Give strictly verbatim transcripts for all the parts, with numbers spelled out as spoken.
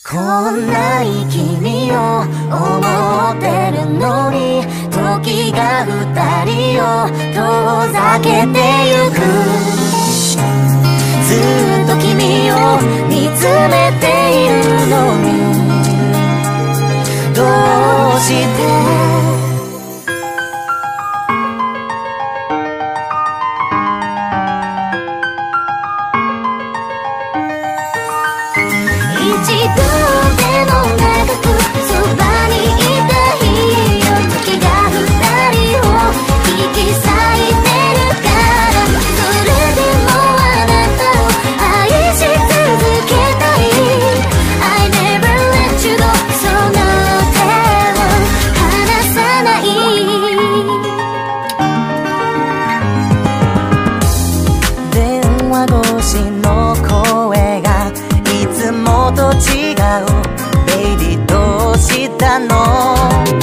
こんない君を思ってるのに、時が二人を遠ざけてゆく。ずっと君を見つめているのに、どうして一度でも長くそばにいたいよ。時が二人を引き裂いてるから、それでもあなたを愛し続けたい。 I never let you go、 その手を離さない。電話越しの声がいつもと違う。ベイビーどうしたの？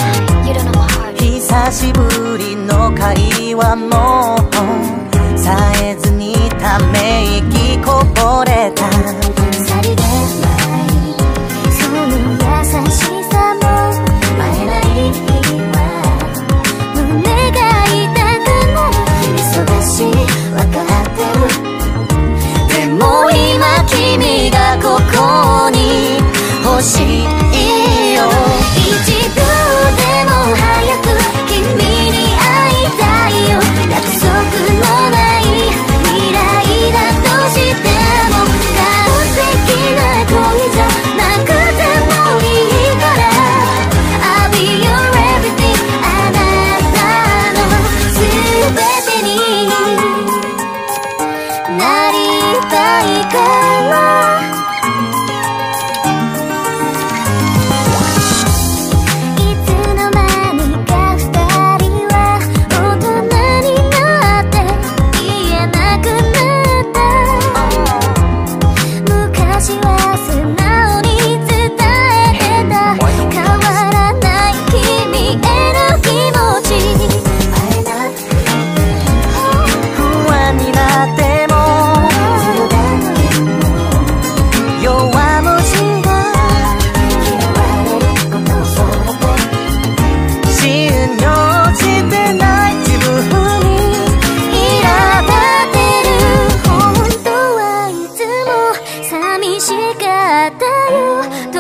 久しぶりの会話もさえずにため息こぼれた。さりげないその優しさも会えない日は胸が痛くなる。忙しいわかってる。でも今君がここに欲しいよ。一度でも早く君に会いたいよ。約束のない未来だとしても、完璧な恋じゃなくてもいいから、 I'll be your everything、 あなたの全てになりたいから。寂しかったよ。